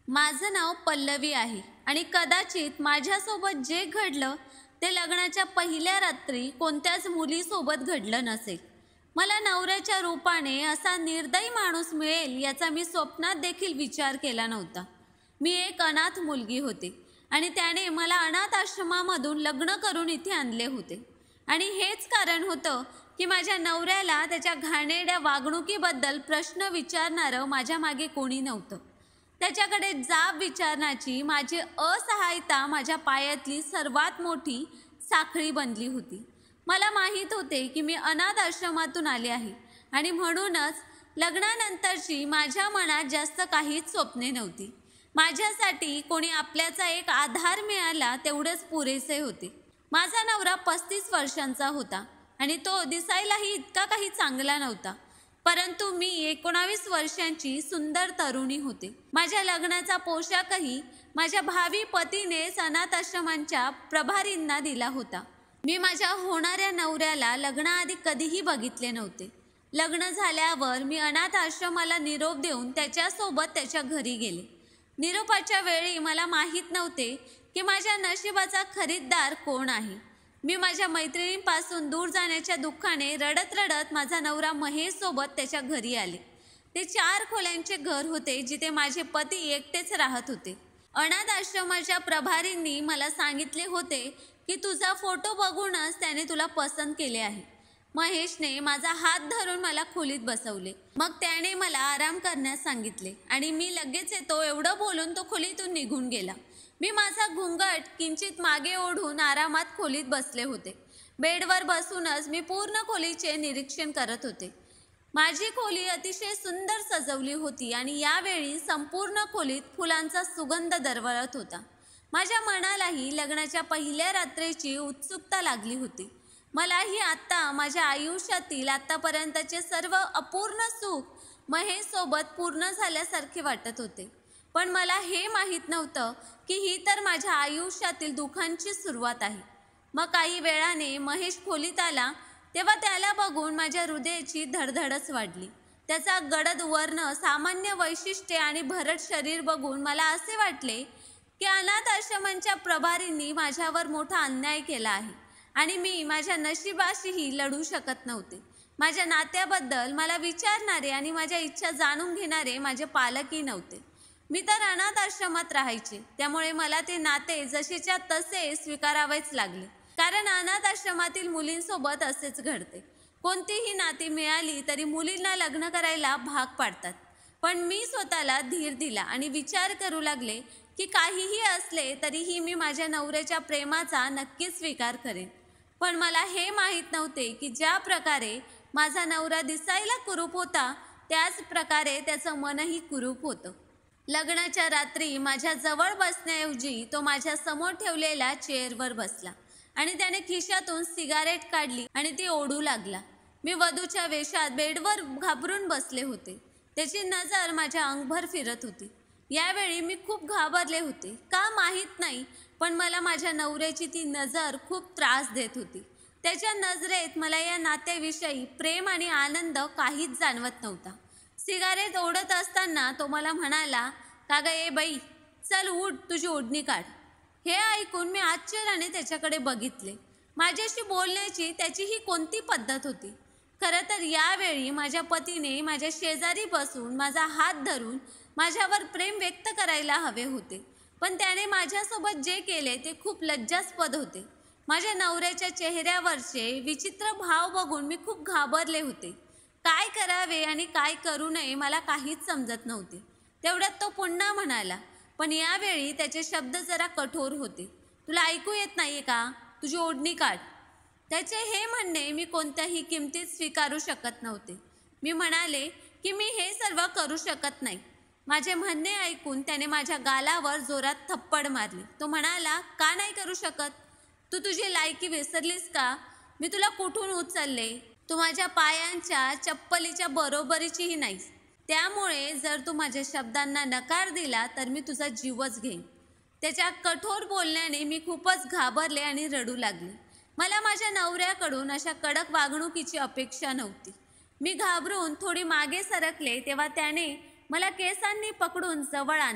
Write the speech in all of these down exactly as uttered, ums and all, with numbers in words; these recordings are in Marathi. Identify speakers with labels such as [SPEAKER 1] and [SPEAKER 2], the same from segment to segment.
[SPEAKER 1] माझं नाव पल्लवी आहे आणि कदाचित माझ्यासोबत जे घडलं ते लग्नाच्या पहिल्या रात्री कोणत्याच मुलीसोबत घडलं नसेल. मला नवऱ्याच्या रूपाने असा निर्दयी माणूस मिळेल याचा मी स्वप्नात देखील विचार केला नव्हता. मी एक अनाथ मुलगी होते आणि त्याने मला अनाथ आश्रमामधून लग्न करून इथे आणले होते. आणि हेच कारण होतं की माझ्या नवऱ्याला त्याच्या घाणेरड्या वागणुकीबद्दल प्रश्न विचारणारं माझ्या मागे कोणी नव्हतं. त्याच्याकडे जाब विचारण्याची माझी असहायता माझ्या पायातली सर्वात मोठी साखळी बनली होती. मला माहीत होते की मी अनाथ आश्रमातून आले आहे आणि म्हणूनच लग्नानंतरची माझ्या मनात जास्त काहीच स्वप्ने नव्हती. माझ्यासाठी कोणी आपल्याचा एक आधार मिळाला तेवढेच पुरेसे होते. माझा नवरा पस्तीस वर्षांचा होता आणि तो दिसायलाही इतका काही चांगला नव्हता, परंतु मी एकोणावीस वर्षांची सुंदर तरुणी होते. माझ्या लग्नाचा पोशाखही माझ्या भावी पतीनेच अनाथ आश्रमांच्या प्रभारींना दिला होता. मी माझ्या होणाऱ्या नवऱ्याला लग्नाआधी कधीही बघितले नव्हते. लग्न झाल्यावर मी अनाथ आश्रमाला निरोप देऊन त्याच्यासोबत त्याच्या घरी गेले. निरोपाच्या वेळी मला माहीत नव्हते की माझ्या नशिबाचा खरीददार कोण आहे. मी माझ्या मैत्रिणींपासून दूर जाण्याच्या दुःखाने रडत रडत माझा नवरा महेशसोबत त्याच्या घरी आले. ते चार खोल्यांचे घर होते जिथे माझे पती एकटेच राहत होते. अनाथ आश्रमाच्या प्रभारींनी मला सांगितले होते की तुझा फोटो बघूनच त्याने तुला पसंत केले आहे. महेशने माझा हात धरून मला खोलीत बसवले. मग त्याने मला आराम करण्यास सांगितले आणि मी लगेच येतो एवढं बोलून तो खोलीतून निघून गेला. मी माझा घुंगट किंचित मागे ओढून आरामात खोलीत बसले होते. बेडवर बसूनच मी पूर्ण खोलीचे निरीक्षण करत होते. माझी खोली अतिशय सुंदर सजवली होती आणि यावेळी संपूर्ण खोलीत फुलांचा सुगंध दरवळत होता. माझ्या मनालाही लग्नाच्या पहिल्या रात्रीची उत्सुकता लागली होती. मलाही आत्ता माझ्या आयुष्यातील आत्तापर्यंतचे सर्व अपूर्ण सुख महेशसोबत पूर्ण झाल्यासारखे वाटत होते. पण मला हे माहीत नव्हतं की ही तर माझ्या आयुष्यातील दुःखांची सुरुवात आहे. मग काही वेळाने महेश खोलीत आला तेव्हा त्याला बघून माझ्या हृदयाची धडधडच वाढली. त्याचा गडद वर्ण, सामान्य वैशिष्ट्ये आणि भरट शरीर बघून मला असे वाटले की अनाथ आश्रमांच्या प्रभारींनी माझ्यावर मोठा अन्याय केला आहे आणि मी माझ्या नशिबाशीही लढू शकत नव्हते. माझ्या नात्याबद्दल मला विचारणारे आणि माझ्या इच्छा जाणून घेणारे माझे पालकही नव्हते. मी तर अनाथ आश्रमात राहायचे, त्यामुळे मला ते नाते जसेच्या तसे स्वीकारावेच लागले. कारण अनाथ आश्रमातील मुलींसोबत असेच घडते. कोणतीही नाती मिळाली तरी मुलींना लग्न करायला भाग पाडतात. पण मी स्वतःला धीर दिला आणि विचार करू लागले की काहीही असले तरीही मी माझ्या नवऱ्याच्या प्रेमाचा नक्कीच स्वीकार करेन. पण मला हे माहीत नव्हते की ज्या प्रकारे माझा नवरा दिसायला कुरूप होता त्याच प्रकारे त्याचं मनही कुरूप होतं. लग्नाच्या रात्री माझ्या जवळ बसण्याऐवजी तो माझ्या समोर ठेवलेल्या चेअरवर बसला आणि त्याने खिशातून सिगारेट काढली आणि ती ओढू लागला. मी वधूच्या वेशात बेडवर घाबरून बसले होते. त्याची नजर माझ्या अंगभर फिरत होती. यावेळी मी खूप घाबरले होते. का माहीत नाही, पण मला माझ्या नवऱ्याची ती नजर खूप त्रास देत होती. त्याच्या नजरेत मला या नात्याविषयी प्रेम आणि आनंद काहीच जाणवत नव्हता. सिगारेट ओढत असताना तो मला म्हणाला, का ग ए बाई, चल उठ, तुझी ओढणी काढ. हे ऐकून मी आश्चर्याने त्याच्याकडे बघितले. माझ्याशी बोलण्याची त्याची ही कोणती पद्धत होती? खरं तर यावेळी माझ्या पतीने माझ्या शेजारी बसून माझा हात धरून माझ्यावर प्रेम व्यक्त करायला हवे होते, पण त्याने माझ्यासोबत जे केले ते खूप लज्जास्पद होते. माझ्या नवऱ्याच्या चेहऱ्यावरचे विचित्र भाव बघून मी खूप घाबरले होते. काय करावे आणि काय करू नये मला काहीच समजत नव्हते. तेवढ्यात तो पुन्हा म्हणाला, पण यावेळी त्याचे शब्द जरा कठोर होते. तुला ऐकू येत नाहीये का? तुझी ओढणी काढ. त्याचे हे म्हणणे मी कोणत्याही किमतीत स्वीकारू शकत नव्हते. मी म्हणाले की मी हे सर्व करू शकत नाही. माझे म्हणणे ऐकून त्याने माझ्या गालावर जोरात थप्पड मारली. तो म्हणाला, का नाही करू शकत? तू तुझी लायकी विसरलीस का? मी तुला कुठून उचलले? तू माझ्या पायांच्या चप्पलीच्या बरोबरीचीही नाहीस. त्यामुळे जर तू माझ्या शब्दांना नकार दिला तर मी तुझा जीवच घेईन. त्याच्या कठोर बोलण्याने मी खूपच घाबरले आणि रडू लागले. मला माझ्या नवऱ्याकडून अशा कडक वागणुकीची अपेक्षा नव्हती. मी घाबरून थोडी मागे सरकले तेव्हा त्याने मला केसांनी पकडून जवळ आणले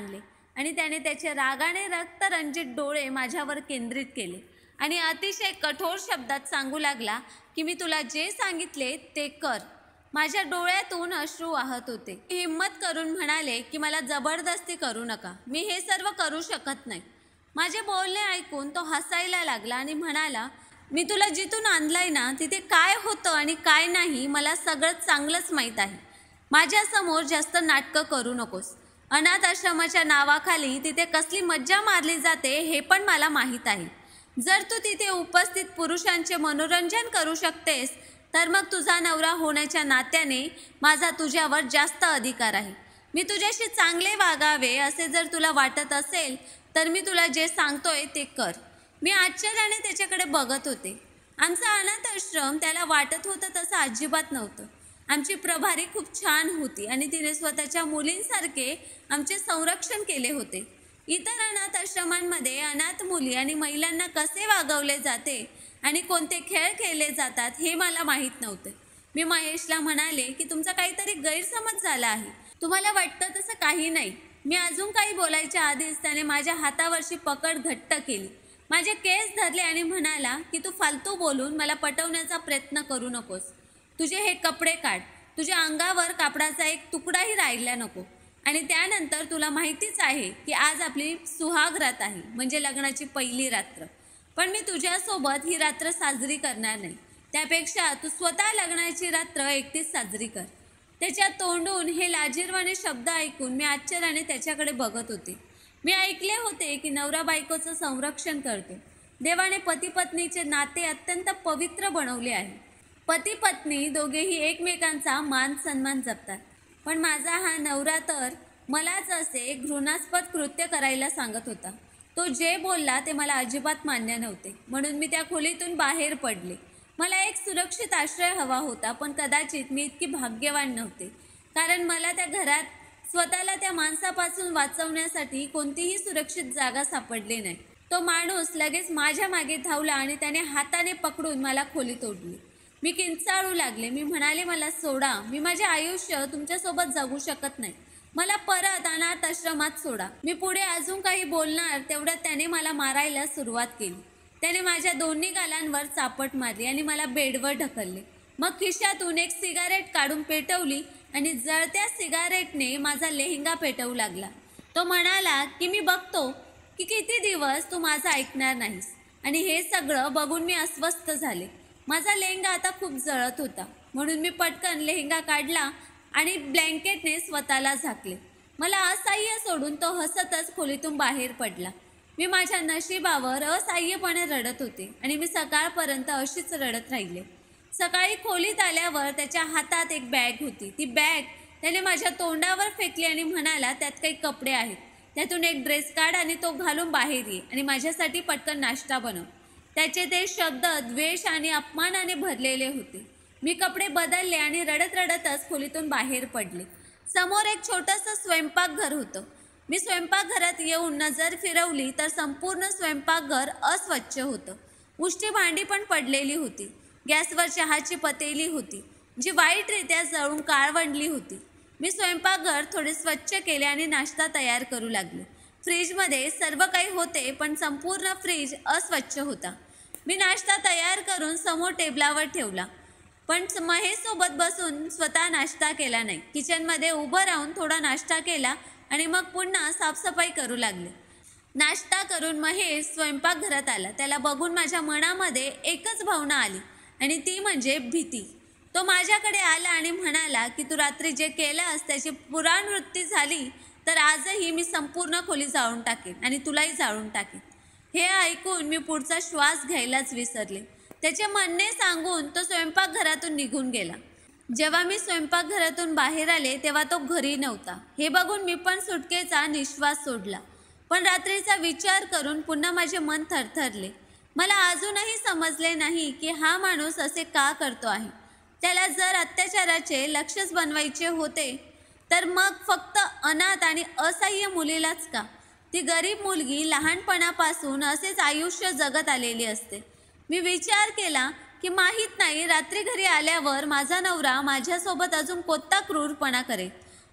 [SPEAKER 1] आणि त्याने त्याचे रागाने रक्तरंजित डोळे माझ्यावर केंद्रित केले आणि अतिशय कठोर शब्दात सांगू लागला की मी तुला जे सांगितले ते कर. माझ्या डोळ्यातून अश्रू वाहत होते. मी हिम्मत करून म्हणाले की मला जबरदस्ती करू नका, मी हे सर्व करू शकत नाही. माझे बोलणे ऐकून तो हसायला लागला आणि म्हणाला, मी तुला जिथून आणलंय ना तिथे काय होतं आणि काय नाही मला सगळं चांगलंच माहीत आहे. माझ्यासमोर जास्त नाटकं करू नकोस. अनाथ आश्रमाच्या नावाखाली तिथे कसली मज्जा मारली जाते हे पण मला माहीत आहे. जर तू तिथे उपस्थित पुरुषांचे मनोरंजन करू शकतेस तर मग तुझा नवरा होण्याच्या नात्याने माझा तुझ्यावर जास्त अधिकार आहे. मी तुझ्याशी चांगले वागावे असे जर तुला वाटत असेल तर मी तुला जे सांगतोय ते कर. मी आश्चर्याने त्याच्याकडे बघत होते. आमचा अनाथ आश्रम त्याला वाटत होतं तसं अजिबात नव्हतं. आमची प्रभारी खूप छान होती आणि तिने स्वतःच्या मुलींसारखे आमचे संरक्षण केले होते. इतर अनाथ आश्रमांमध्ये अनाथ मुली आणि महिलांना कसे वागवले जाते आणि कोणते खेळ खेळले जातात हे मला माहीत नव्हते. मी महेशला म्हणाले की तुमचा काहीतरी गैरसमज झाला आहे. तुम्हाला वाटतं तसं काही नाही. मी अजून काही बोलायच्या आधीच त्याने माझ्या हातावरची पकड घट्ट केली, माझे केस धरले आणि म्हणाला की तू फालतू बोलून मला पटवण्याचा प्रयत्न करू नकोस. तुझे हे कपडे काढ. तुझ्या अंगावर कापडाचा एक तुकडाही राहिला नको. आणि त्यानंतर तुला माहितीच आहे की आज आपली सुहागरात आहे, म्हणजे लग्नाची पहिली रात्र. पण मी तुझ्यासोबत ही रात्र साजरी करणार नाही. त्यापेक्षा तू स्वतः लग्नाची रात्र एकटीच साजरी कर. त्याच्या तोंडून हे लाजिरवाणे शब्द ऐकून मी आश्चर्याने त्याच्याकडे बघत होते. मी ऐकले होते की नवरा बायकोचं संरक्षण करतो. देवाने पती पत्नीचे नाते अत्यंत पवित्र बनवले आहे. पती पत्नी दोघेही एकमेकांचा मान सन्मान जपतात. पण माझा हा नवरा तर मलाच असे घृणास्पद कृत्य करायला सांगत होता. तो जे बोलला ते मला अजिबात मान्य नव्हते. म्हणून मी त्या खोलीतून बाहेर पडले. मला एक सुरक्षित आश्रय हवा होता, पण कदाचित मी इतकी भाग्यवान नव्हते, कारण मला त्या घरात स्वतःला त्या माणसापासून वाचवण्यासाठी कोणतीही सुरक्षित जागा सापडली नाही. तो माणूस लगेच माझ्या मागे धावला आणि त्याने हाताने पकडून मला खोलीत ओढली. मी किंचाळू लागले. मी म्हणाले, मला सोडा. मी माझे आयुष्य तुमच्यासोबत जगू शकत नाही. मला परत अनाथ आश्रमात सोडा. मी पुढे अजून काही बोलणार तेवढ्यात त्याने मला मारायला सुरुवात केली. त्याने माझ्या दोन्ही गालांवर चापट मारली आणि मला बेडवर ढकलले. मग खिशातून एक सिगारेट काढून पेटवली आणि जळत्या सिगारेटने माझा लेहंगा पेटवू लागला. तो म्हणाला की मी बघतो की किती दिवस तू माझं ऐकणार नाहीस. आणि हे सगळं बघून मी अस्वस्थ झाले. माझा लेहंगा आता खूप जळत होता, म्हणून मी पटकन लेहंगा काढला आणि ब्लँकेटने स्वतःला झाकले. मला असहाय्य सोडून तो हसतच खोलीतून बाहेर पडला. मी माझ्या नशिबावर असहाय्यपणे रडत होते आणि मी सकाळपर्यंत अशीच रडत राहिले. सकाळी खोलीत आल्यावर त्याच्या हातात एक बॅग होती. ती बॅग त्याने माझ्या तोंडावर फेकली आणि म्हणाला, त्यात काही कपडे आहेत, त्यातून एक ड्रेस काढ आणि तो घालून बाहेर ये आणि माझ्यासाठी पटकन नाश्ता बनव. त्याचे ते शब्द द्वेष आणि अपमानाने भरलेले होते. मी कपडे बदलले आणि रडत रडतच खोलीतून बाहेर पडले. समोर एक छोटंसं स्वयंपाकघर होतं. मी स्वयंपाकघरात येऊन नजर फिरवली तर संपूर्ण स्वयंपाकघर अस्वच्छ होतं. उष्टी भांडी पण पडलेली होती. गॅसवर चहाची पतेली होती, जी वाईटरित्या जळून काळवंडली होती. मी स्वयंपाकघर थोडे स्वच्छ केले आणि नाश्ता तयार करू लागले. फ्रीजमध्ये सर्व काही होते, पण संपूर्ण फ्रीज अस्वच्छ होता. मी नाश्ता तयार करून समोर टेबलावर ठेवला, पण महेशसोबत बसून स्वतः नाश्ता केला नाही. किचनमध्ये उभं राहून थोडा नाश्ता केला आणि मग पुन्हा साफसफाई करू लागले. नाश्ता करून महेश स्वयंपाकघरात आला. त्याला बघून माझ्या मनामध्ये एकच भावना आली आणि ती म्हणजे भीती. तो माझ्याकडे आला आणि म्हणाला की तू रात्री जे केलंस त्याची पुनरावृत्ती झाली तर आजही मी संपूर्ण खोली जाळून टाकेन आणि तुलाही जाळून टाकेन. हे ऐकून मी पुढचा श्वास घ्यायलाच विसरले. त्याचे म्हणणे सांगून तो स्वयंपाकघरातून निघून गेला. जेव्हा मी स्वयंपाकघरातून बाहेर आले तेव्हा तो घरी नव्हता. हे बघून मी पण सुटकेचा निश्वास सोडला. पण रात्रीचा विचार करून पुन्हा माझे मन थरथरले. मला अजूनही समजले नाही की हा माणूस असे का करतो आहे. त्याला जर अत्याचाराचे लक्षच बनवायचे होते तर मग फक्त अनाथ आणि असहाय्य मुलीलाच का? ती गरीब मुलगी लहानपणापासून असेच आयुष्य जगत आलेली असते. मी विचार केला की माहीत नाही रात्री घरी आल्यावर माझा नवरा माझ्यासोबत अजून कोणता क्रूरपणा करेल.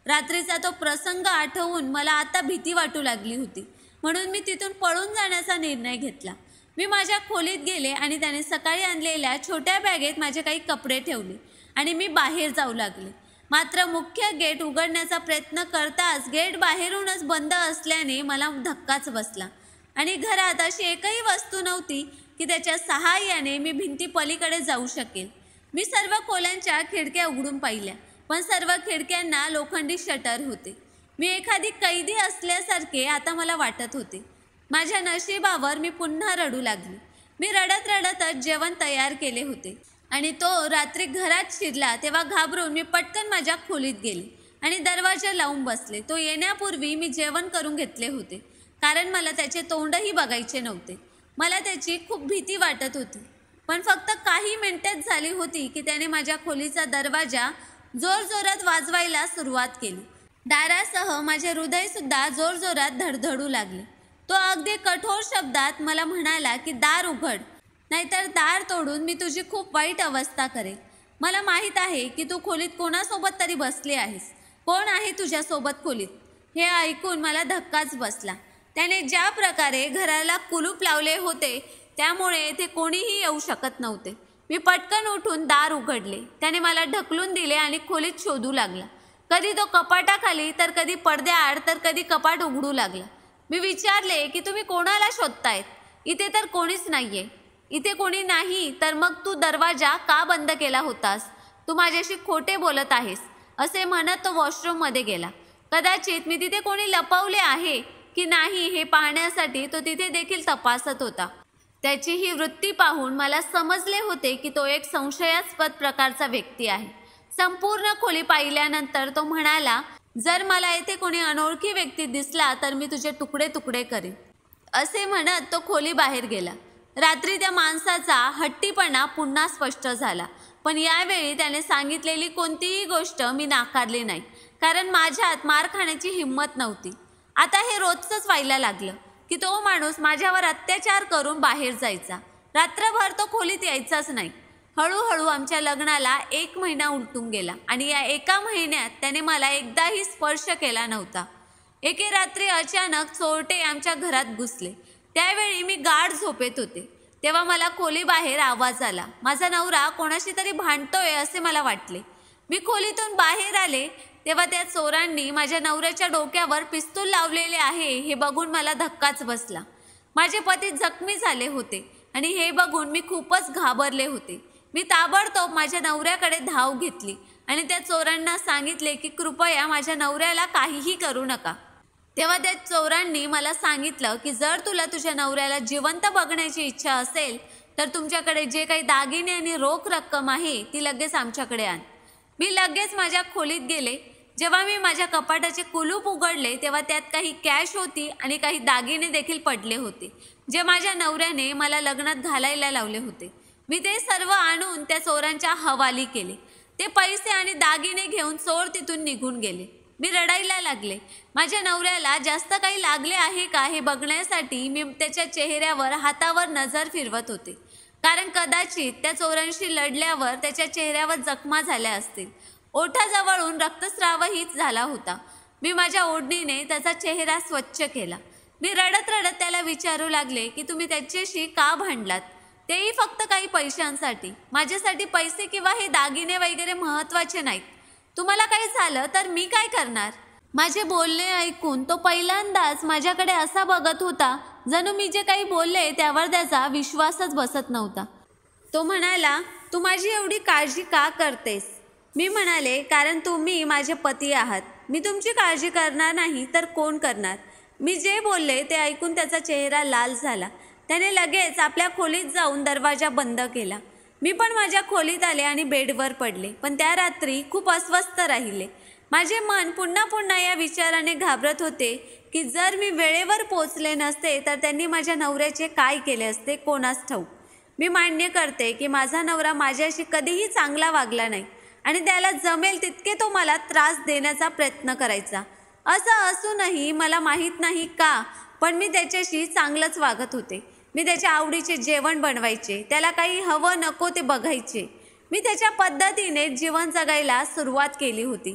[SPEAKER 1] रात्रीचा तो प्रसंग आठवून मला आता भीती वाटू लागली होती, म्हणून मी तिथून पळून जाण्याचा निर्णय घेतला. मी माझ्या खोलीत गेले आणि त्याने सकाळी आणलेल्या छोट्या बॅगेत माझे काही कपडे ठेवले आणि मी बाहेर जाऊ लागले. मात्र मुख्य गेट उघडण्याचा प्रयत्न करताच गेट बाहेरूनच बंद असल्याने मला धक्काच बसला आणि घरात अशी एकही वस्तू नव्हती की त्याच्या सहाय्याने मी भिंती पलीकडे जाऊ शकेल. मी सर्व खोल्यांच्या खिडक्या उघडून पाहिल्या, पण सर्व खिडक्यांना लोखंडी शटर होते. मी एखादी कैदी असल्यासारखे आता मला वाटत होते. माझ्या नशिबावर मी पुन्हा रडू लागले. मी रडत रडतच जेवण तयार केले होते आणि तो रात्री घरात शिरला तेव्हा घाबरून मी पटकन माझ्या खोलीत गेले आणि दरवाजा लावून बसले. तो येण्यापूर्वी मी जेवण करून घेतले होते, कारण मला त्याचे तोंडही बघायचे नव्हते. मला त्याची खूप भीती वाटत होती. पण फक्त काही मिनिटेच झाली होती की त्याने माझ्या खोलीचा दरवाजा जोरजोरात वाजवायला सुरुवात केली. दारासह माझे हृदयसुद्धा जोरजोरात धडधडू लागले. तो अगदी कठोर शब्दात मला म्हणाला की दार उघड, नाहीतर दार तोडून मी तुझी खूप वाईट अवस्था करेल. मला माहीत आहे की तू खोलीत कोणासोबत तरी बसली आहेस. कोण आहे तुझ्यासोबत खोलीत? हे ऐकून मला धक्काच बसला. त्याने ज्या प्रकारे घराला कुलूप लावले होते त्यामुळे येथे कोणीही येऊ शकत नव्हते. मी पटकन उठून दार उघडले. त्याने मला ढकलून दिले आणि खोलीत शोधू लागला. कधी तो कपाटाखाली तर कधी पडद्याआड तर कधी कपाट उघडू लागला. मी विचारले की तुम्ही कोणाला शोधतायत? इथे तर कोणीच नाहीये. इथे कोणी नाही तर मग तू दरवाजा का बंद केला होतास? तू माझ्याशी खोटे बोलत आहेस, असे म्हणत तो वॉशरूममध्ये गेला. कदाचित मी तिथे कोणी लपवले आहे की नाही हे पाहण्यासाठी तो तिथे देखील तपासत होता. त्याची ही वृत्ती पाहून मला समजले होते की तो एक संशयास्पद प्रकारचा व्यक्ती आहे. संपूर्ण खोली पाहिल्यानंतर तो म्हणाला, जर मला येथे कोणी अनोळखी व्यक्ती दिसला तर मी तुझे तुकडे तुकडे करेन. असे म्हणत तो खोली बाहेर गेला. रात्री त्या माणसाचा हट्टीपणा पुन्हा स्पष्ट झाला, पण यावेळी त्याने सांगितलेली कोणतीही गोष्ट मी नाकारली नाही, कारण माझ्यात मार खाण्याची हिंमत नव्हती. आता हे रोजचंच व्हायला लागलं की तो माणूस माझ्यावर अत्याचार करून बाहेर जायचा. रात्रभर तो खोलीत यायचाच नाही. हळूहळू आमच्या लग्नाला एक महिना उलटून गेला आणि या एका महिन्यात त्याने मला एकदाही स्पर्श केला नव्हता. एके रात्री अचानक चोरटे आमच्या घरात घुसले. त्यावेळी मी गाढ झोपेत होते. तेव्हा मला खोलीबाहेर आवाज आला. माझा नवरा कोणाशी तरी भांडतोय असे मला वाटले. मी खोलीतून बाहेर आले तेव्हा त्या चोरांनी माझ्या नवऱ्याच्या डोक्यावर पिस्तूल लावलेले आहे हे बघून मला धक्काच बसला. माझे पती जखमी झाले होते आणि हे बघून मी खूपच घाबरले होते. मी ताबडतोब माझ्या नवऱ्याकडे धाव घेतली आणि त्या चोरांना सांगितले की कृपया माझ्या नवऱ्याला काहीही करू नका. तेव्हा त्या चोरांनी मला सांगितलं की जर तुला तुझ्या नवऱ्याला जिवंत बघण्याची इच्छा असेल तर तुमच्याकडे जे काही दागिने आणि रोख रक्कम आहे ती लगेच आमच्याकडे आण. मी लगेच माझ्या खोलीत गेले. जेव्हा मी माझ्या कपाटाचे कुलूप उघडले तेव्हा त्यात काही कॅश होती आणि काही दागिने देखील पडले होते, जे माझ्या नवऱ्याने मला लग्नात घालायला लावले होते. मी ते सर्व आणून त्या चोरांच्या हवाली केले. ते पैसे आणि दागिने घेऊन चोर तिथून निघून गेले. मी रडायला लागले. माझ्या नवऱ्याला जास्त काही लागले आहे का हे बघण्यासाठी मी त्याच्या चेहऱ्यावर हातावर नजर फिरवत होते, कारण कदाचित त्या चोरांशी लढल्यावर त्याच्या चेहऱ्यावर जखमा झाल्या असतील. ओठाजवळून रक्तस्रावही झाला होता. मी माझ्या ओढणीने त्याचा चेहरा स्वच्छ केला. मी रडत रडत त्याला विचारू लागले की तुम्ही त्याच्याशी का भांडलात, तेही फक्त काही पैशांसाठी. माझ्यासाठी पैसे किंवा हे दागिने वगैरे महत्त्वाचे नाहीत. तुम्हाला काही झालं तर मी काय करणार? माझे बोलणे ऐकून तो पहिल्यांदाच माझ्याकडे असा बघत होता जणू मी जे काही बोलले त्यावर त्याचा विश्वासच बसत नव्हता. तो म्हणाला, तू माझी एवढी काळजी का करतेस? मी म्हणाले, कारण तुम्ही माझे पती आहात. मी तुमची काळजी करणार नाही तर कोण करणार? मी जे बोलले ते ऐकून त्याचा चेहरा लाल झाला. त्याने लगेच आपल्या खोलीत जाऊन दरवाजा बंद केला. मी पण माझ्या खोलीत आले आणि बेडवर पडले, पण त्या रात्री खूप अस्वस्थ राहिले. माझे मन पुन्हा पुन्हा या विचाराने घाबरत होते की जर मी वेळेवर पोचले नसते तर त्यांनी माझ्या नवऱ्याचे काय केले असते कोणास ठाऊक. मी मान्य करते की माझा नवरा माझ्याशी कधीही चांगला वागला नाही आणि त्याला जमेल तितके तो मला त्रास देण्याचा प्रयत्न करायचा. असं असूनही मला माहीत नाही का, पण मी त्याच्याशी चांगलंच वागत होते. मी त्याच्या आवडीचे जेवण बनवायचे, त्याला काही हवं नको ते बघायचे. मी त्याच्या पद्धतीने जीवन जगायला सुरुवात केली होती.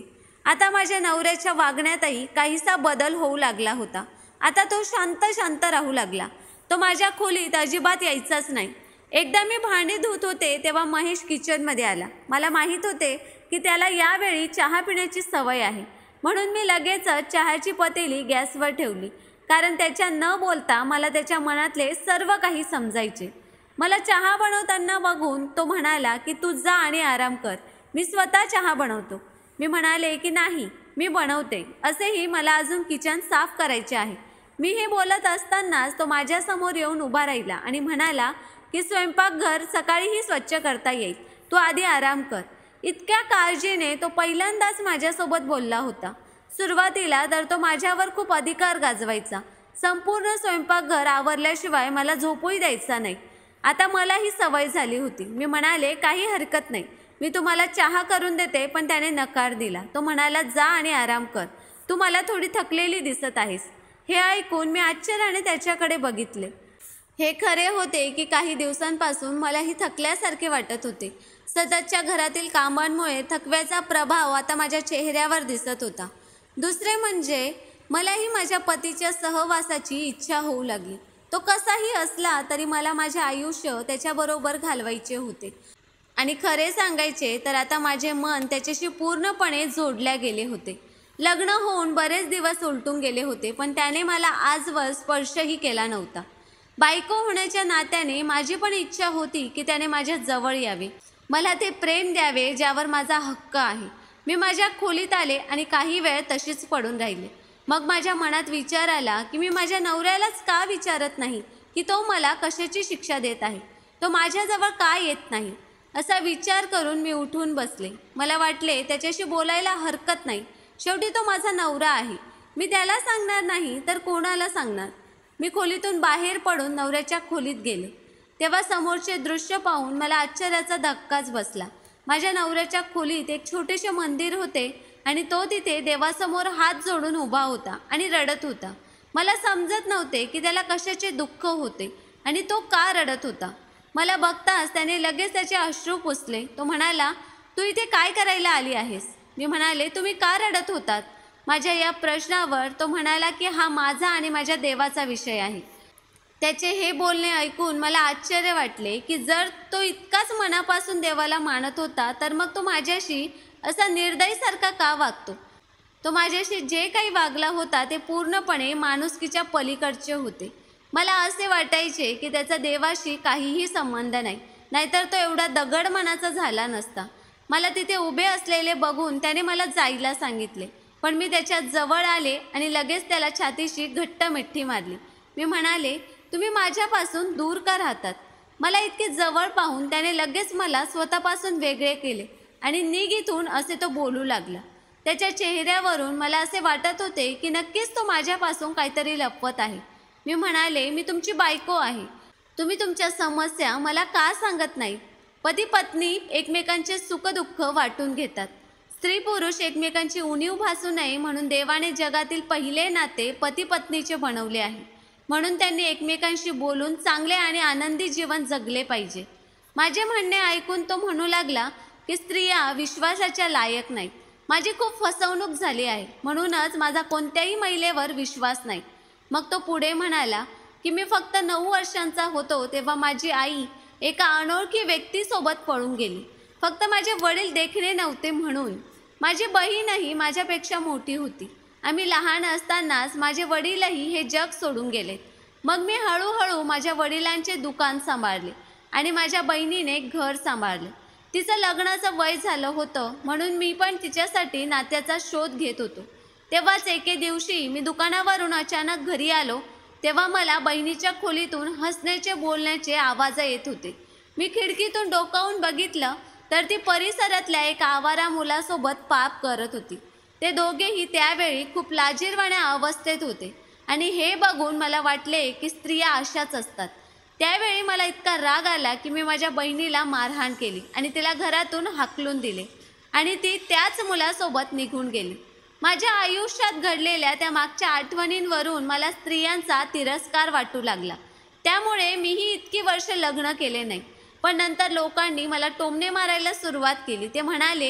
[SPEAKER 1] आता माझ्या नवऱ्याच्या वागण्यातही काहीसा बदल होऊ लागला होता. आता तो शांत शांत राहू लागला. तो माझ्या खोलीत अजिबात यायचाच नाही. एकदा मी भांडी धुत होते तेव्हा महेश किचनमध्ये आला. मला माहीत होते की त्याला यावेळी चहा पिण्याची सवय आहे, म्हणून मी लगेचच चहाची पतेली गॅसवर ठेवली, कारण त्याच्या न बोलता मला त्याच्या मनातले सर्व काही समजायचे. मला चहा बनवताना बघून तो म्हणाला की तू जा आणि आराम कर, मी स्वतः चहा बनवतो. मी म्हणाले की नाही, मी बनवते, असेही मला अजून किचन साफ करायचे आहे. मी हे बोलत असतानाच तो माझ्यासमोर येऊन उभा राहिला आणि म्हणाला की स्वयंपाकघर सकाळीही स्वच्छ करता येईल, तू आधी आराम कर. इतक्या काळजीने तो पहिल्यांदाच माझ्यासोबत बोलला होता. सुरुवातीला तर तो माझ्यावर खूप अधिकार गाजवायचा. संपूर्ण स्वयंपाकघर आवरल्याशिवाय मला झोपूही द्यायचा नाही. आता मला ही सवय झाली होती. मी म्हणाले काही हरकत नाही, मी तुम्हाला चहा करून देते, पण त्याने नकार दिला. तो म्हणाला जा आणि आराम कर, तू मला थोडी थकलेली दिसत आहेस. हे ऐकून मी आश्चर्याने त्याच्याकडे बघितले. हे खरे होते की काही दिवसांपासून मलाही थकल्यासारखे वाटत होते. सततच्या घरातील कामांमुळे थकव्याचा प्रभाव आता माझ्या चेहऱ्यावर दिसत होता. दुसरे म्हणजे मलाही माझ्या पतीच्या सहवासाची इच्छा होऊ लागली. तो कसाही असला तरी मला माझे आयुष्य त्याच्याबरोबर घालवायचे होते. आणि खरे सांगायचे तर आता माझे मन त्याच्याशी पूर्णपणे जोडल्या गेले होते. लग्न होऊन बरेच दिवस उलटून गेले होते, पण त्याने मला आजवर स्पर्शही केला नव्हता. बायको होण्याच्या नात्याने माझी पण इच्छा होती की त्याने माझ्या जवळ यावे, मला ते प्रेम द्यावे ज्यावर माझा हक्क आहे. मी माझ्या खोलीत आले आणि काही वेळ तशीच पडून राहिले. मग माझ्या मनात विचार आला की मी माझ्या नवऱ्यालाच का विचारत नाही की तो मला कशाची शिक्षा देत आहे, तो माझ्याजवळ का येत नाही. असा विचार करून मी उठून बसले. मला वाटले त्याच्याशी बोलायला हरकत नाही, शेवटी तो माझा नवरा आहे. मी त्याला सांगणार नाही तर कोणाला सांगणार. मी खोलीतून बाहेर पडून नवऱ्याच्या खोलीत गेले. तेव्हा समोरचे दृश्य पाहून मला आश्चर्याचा धक्काच बसला. माझ्या नवऱ्याच्या खोलीत एक छोटेसे मंदिर होते आणि तो तिथे देवासमोर हात जोडून उभा होता आणि रडत होता. मला समजत नव्हते की त्याला कशाचे दुःख होते आणि तो का रडत होता. मला बघताच त्याने लगेच त्याचे अश्रू पुसले. तो म्हणाला, तू इथे काय करायला आली आहेस? मी म्हणाले, तुम्ही का रडत होतात? माझ्या या प्रश्नावर तो म्हणाला की हा माझा आणि माझ्या देवाचा विषय आहे. त्याचे हे बोलणे ऐकून मला आश्चर्य वाटले की जर तो इतकाच मनापासून देवाला मानत होता तर मग तो माझ्याशी असा निर्दयीसारखा का वागतो? तो माझ्याशी जे काही वागला होता ते पूर्णपणे माणुसकीच्या पलीकडचे होते. मला असे वाटायचे की त्याचा देवाशी काहीही संबंध नाही, नाहीतर तो एवढा दगड मनाचा झाला नसता. मला तिथे उभे असलेले बघून त्याने मला जायला सांगितले, पण मी त्याच्या जवळ आले आणि लगेच त्याला छातीशी घट्ट मिठी मारली. मी म्हणाले, तुम्ही माझ्यापासून दूर का राहतात? मला इतके जवळ पाहून त्याने लगेच मला स्वतःपासून वेगळे केले आणि निघ इथून असे तो बोलू लागला. त्याच्या चेहऱ्यावरून मला असे वाटत होते की नक्कीच तो माझ्यापासून काहीतरी लपवत आहे. मी म्हणाले, मी तुमची बायको आहे, तुम्ही तुमच्या समस्या मला का सांगत नाही? पती पत्नी एकमेकांचे सुखदुःख वाटून घेतात. स्त्री पुरुष एकमेकांची उणीव भासू नये म्हणून देवाने जगातील पहिले नाते पती पत्नीचे बनवले आहे. म्हणून त्यांनी एकमेकांशी बोलून चांगले आणि आनंदी जीवन जगले पाहिजे. माझे म्हणणे ऐकून तो म्हणू लागला की स्त्रिया विश्वासाच्या लायक नाहीत. माझी खूप फसवणूक झाली आहे, म्हणूनच माझा कोणत्याही महिलेवर विश्वास नाही. मग तो पुढे म्हणाला की मी फक्त नऊ वर्षांचा होतो तेव्हा माझी आई एका अनोळखी व्यक्तीसोबत पळून गेली. फक्त माझे वडील देखणे नव्हते म्हणून. माझी बहीणही माझ्यापेक्षा मोठी होती. आम्ही लहान असतानाच माझे वडीलही हे जग सोडून गेले. मग मी हळूहळू माझ्या वडिलांचे दुकान सांभाळले आणि माझ्या बहिणीने घर सांभाळले. तिचं लग्नाचं वय झालं होतं म्हणून मी पण तिच्यासाठी नात्याचा शोध घेत होतो. तेव्हाच एके दिवशी मी दुकानावरून अचानक घरी आलो तेव्हा मला बहिणीच्या खोलीतून हसण्याचे बोलण्याचे आवाज येत होते. मी खिडकीतून डोकावून बघितलं तर ती परिसरातल्या एका आवारा मुलासोबत पाप करत होती. ते दोघेही त्यावेळी खूप लाजिरवाण्या अवस्थेत होते आणि हे बघून मला वाटले की स्त्रिया अशाच असतात. त्यावेळी मला इतका राग आला की मी माझ्या बहिणीला मारहाण केली आणि तिला घरातून हाकलून दिले आणि ती त्याच मुलासोबत निघून गेली. माझ्या आयुष्यात घडलेल्या त्या मागच्या आठवणींवरून मला स्त्रियांचा तिरस्कार वाटू लागला. त्यामुळे मीही इतकी वर्ष लग्न केले नाही. पण नंतर लोकांनी मला टोमणे मारायला सुरुवात केली. ते म्हणाले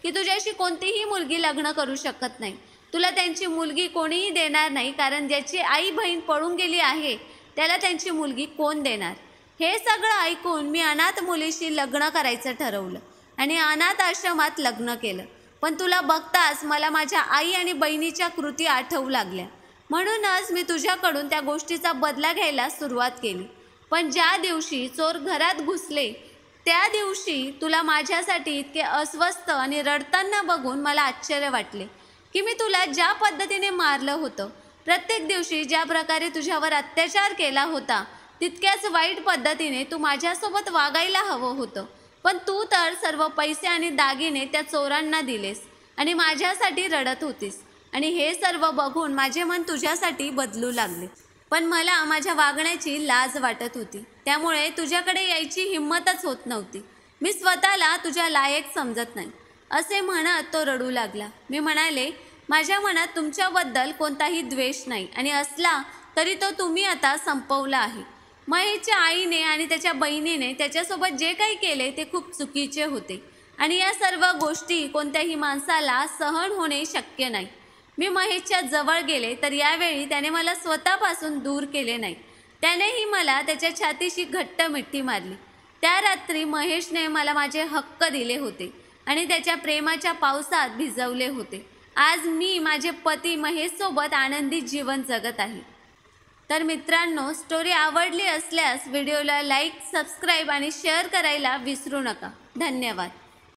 [SPEAKER 1] की तुझ्याशी कोणतीही मुलगी लग्न करू शकत नाही. तुला त्यांची मुलगी कोणीही देणार नाही, कारण ज्याची आई बहीण पळून गेली आहे त्याला त्यांची मुलगी कोण देणार. हे सगळं ऐकून मी अनाथ मुलीशी लग्न करायचं ठरवलं आणि अनाथ आश्रमात लग्न केलं. पण तुला बघताच मला माझ्या आई आणि बहिणीच्या कृती आठवू लागल्या. म्हणूनच मी तुझ्याकडून त्या गोष्टीचा बदला घ्यायला सुरुवात केली. पण ज्या दिवशी चोर घरात घुसले त्या दिवशी तुला माझ्यासाठी इतके अस्वस्थ आणि रडताना बघून मला आश्चर्य वाटले की मी तुला ज्या पद्धतीने मारलं होतं, प्रत्येक दिवशी ज्या प्रकारे तुझ्यावर अत्याचार केला होता, तितक्याच वाईट पद्धतीने तू माझ्यासोबत वागायला हवं होतं. पण तू तर सर्व पैसे आणि दागिने त्या चोरांना दिलेस आणि माझ्यासाठी रडत होतीस. आणि हे सर्व बघून माझे मन तुझ्यासाठी बदलू लागले. पण मला माझ्या वागण्याची लाज वाटत होती, त्यामुळे तुझ्याकडे यायची हिंमतच होत नव्हती. मी स्वतःला तुझ्या लायक समजत नाही असे म्हणत तो रडू लागला. मी म्हणाले, माझ्या मनात तुमच्याबद्दल कोणताही द्वेष नाही आणि असला तरी तो तुम्ही आता संपवला आहे. महेशच्या आईने आणि त्याच्या बहिणीने त्याच्यासोबत जे काही केले ते खूप चुकीचे होते आणि या सर्व गोष्टी कोणत्याही माणसाला सहन होणे शक्य नाही. मी महेशच्या जवळ गेले तर यावेळी त्याने मला स्वतःपासून दूर केले नाही. त्यानेही मला त्याच्या छातीशी घट्ट मिठी मारली. त्या रात्री महेशने मला माझे हक्क दिले होते आणि त्याच्या प्रेमाच्या पावसात भिजवले होते. आज मी माझे पती महेशसोबत आनंदी जीवन जगत आहे. तर मित्रांनो, स्टोरी आवडली असल्यास व्हिडिओला लाईक, सबस्क्राईब आणि शेअर करायला विसरू नका. धन्यवाद.